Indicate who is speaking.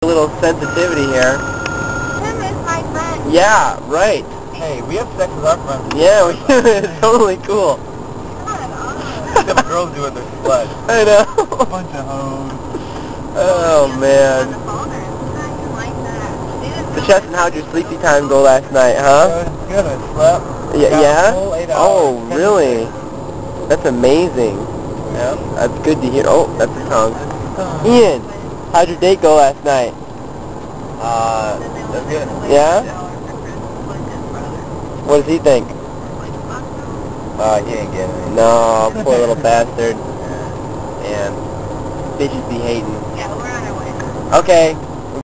Speaker 1: little sensitivity here.
Speaker 2: Tim is my friend.
Speaker 1: Yeah, right.
Speaker 3: Hey, we have sex with our friends.
Speaker 1: Yeah, it's totally cool.
Speaker 3: Them girls do it, they're sluts.
Speaker 1: I know.
Speaker 3: A bunch of hoes.
Speaker 1: Oh, man. So, Cheston, how'd your sleepy time go last night, huh?
Speaker 3: It was good, I slept.
Speaker 1: Yeah?
Speaker 3: Got a
Speaker 1: Yeah?
Speaker 3: full 8 hours,
Speaker 1: Oh,
Speaker 3: 10
Speaker 1: really?
Speaker 3: minutes.
Speaker 1: That's amazing.
Speaker 3: Yeah.
Speaker 1: That's good to hear. Oh, that's a tongue. Ian, how'd your date go last night?
Speaker 3: That's good.
Speaker 1: Yeah? What does he think?
Speaker 3: He ain't getting it.
Speaker 1: No, poor little bastard. Man, bitches be hating.
Speaker 2: Yeah, we're on our way.
Speaker 1: Okay.